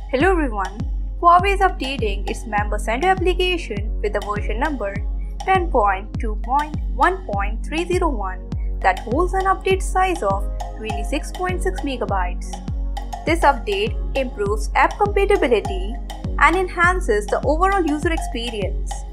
Hello everyone, Huawei is updating its Member Center application with the version number 10.2.1.301 that holds an update size of 26.6 MB. This update improves app compatibility and enhances the overall user experience.